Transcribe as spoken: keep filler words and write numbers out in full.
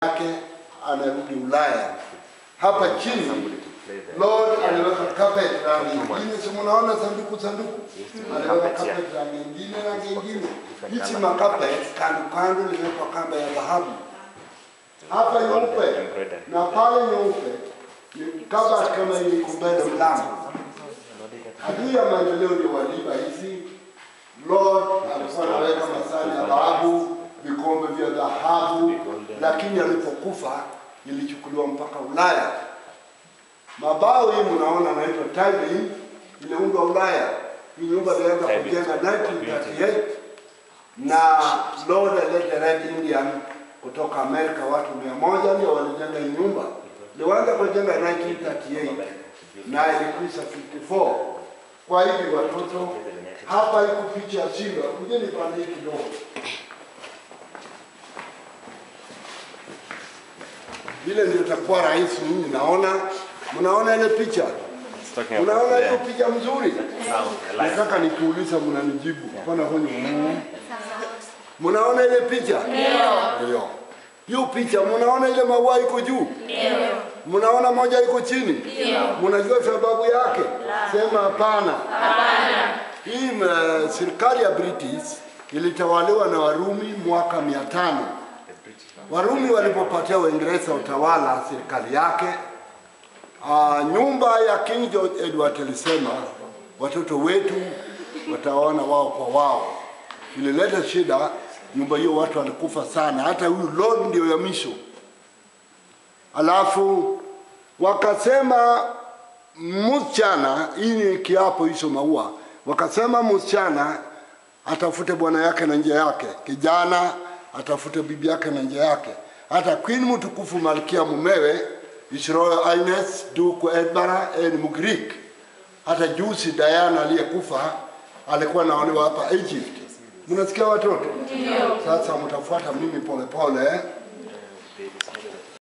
yake anarudi Ulaya. Hapa chini Lord aliweka carpet rangi nyingine, si mnaona sanduku sanduku, aliweka carpet rangi nyingine rangi nyingine. Hizi makapet kando kando limewekwa kamba ya dhahabu. Hapa nyeupe na pale nyeupe ni kabati kama ile kumbele mlango. Adui ya maendeleo ndio waliba hizi. Lord alikuwa anaweka masali ya dhahabu, vikombe vya dhahabu, lakini alipokufa ilichukuliwa mpaka Ulaya. Mabao hii mnaona naitwa tiling, iliundwa Ulaya. Hii nyumba ilianza kujenga nineteen thirty-eight na Lord alileta Red Indian kutoka Amerika, watu mia moja ndio walijenga hii nyumba. Ilianza kujenga nineteen thirty-eight na ilikwisha fifty-four. Kwa hivi watoto hapa iko picha ya simba, kujeni pande kidogo. Vile ndio itakuwa rahisi mimi naona. Mnaona ile picha? Mnaona hiyo picha mzuri? Nataka nikuuliza mnanijibu. Hapana honyo. Mnaona ile picha? Ndio. Ndio. Hiyo picha mnaona ile maua iko juu? Ndio. Mnaona moja iko chini? Ndio. Mnajua sababu yake? Sema hapana. Hapana. Hii uh, serikali ya British ilitawaliwa na Warumi mwaka mia tano. Warumi walipopatia Waingereza utawala serikali yake, uh, nyumba ya King George Edward alisema watoto wetu wataona wao kwa wao. Ilileta shida, nyumba hiyo watu walikufa sana, hata huyu Lord ndio ya misho. Alafu wakasema msichana, hii ni kiapo hicho maua, wakasema msichana atafute bwana yake na njia yake, kijana atafute bibi yake na njia yake. Hata Queen mtukufu Malkia mumewe, His Royal Highness Duke Edinburgh and Mugrik, hata juzi Diana aliyekufa alikuwa naonewa hapa Egypt. Mnasikia watoto? Ndio. Sasa mtafuata mimi pole pole.